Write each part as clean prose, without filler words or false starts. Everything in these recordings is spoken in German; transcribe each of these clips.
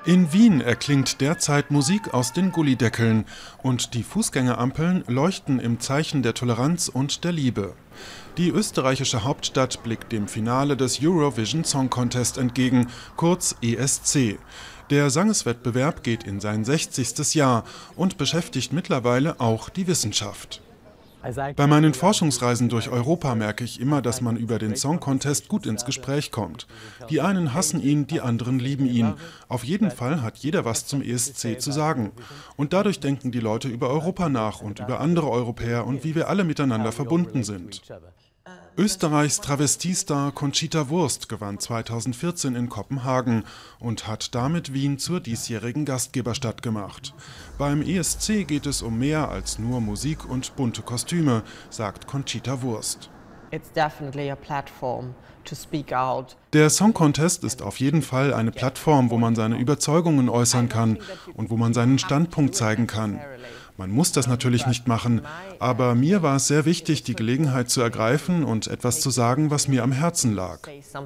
In Wien erklingt derzeit Musik aus den Gullydeckeln und die Fußgängerampeln leuchten im Zeichen der Toleranz und der Liebe. Die österreichische Hauptstadt blickt dem Finale des Eurovision Song Contest entgegen, kurz ESC. Der Sangeswettbewerb geht in sein 60. Jahr und beschäftigt mittlerweile auch die Wissenschaft. Bei meinen Forschungsreisen durch Europa merke ich immer, dass man über den Song Contest gut ins Gespräch kommt. Die einen hassen ihn, die anderen lieben ihn. Auf jeden Fall hat jeder was zum ESC zu sagen. Und dadurch denken die Leute über Europa nach und über andere Europäer und wie wir alle miteinander verbunden sind. Österreichs Travestiestar Conchita Wurst gewann 2014 in Kopenhagen und hat damit Wien zur diesjährigen Gastgeberstadt gemacht. Beim ESC geht es um mehr als nur Musik und bunte Kostüme, sagt Conchita Wurst. Der Song Contest ist auf jeden Fall eine Plattform, wo man seine Überzeugungen äußern kann und wo man seinen Standpunkt zeigen kann. Man muss das natürlich nicht machen, aber mir war es sehr wichtig, die Gelegenheit zu ergreifen und etwas zu sagen, was mir am Herzen lag.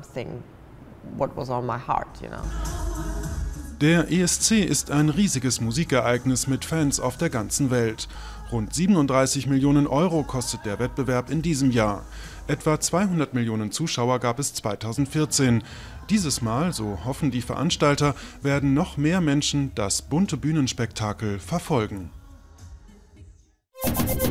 Der ESC ist ein riesiges Musikereignis mit Fans auf der ganzen Welt. Rund 37 Millionen Euro kostet der Wettbewerb in diesem Jahr. Etwa 200 Millionen Zuschauer gab es 2014. Dieses Mal, so hoffen die Veranstalter, werden noch mehr Menschen das bunte Bühnenspektakel verfolgen.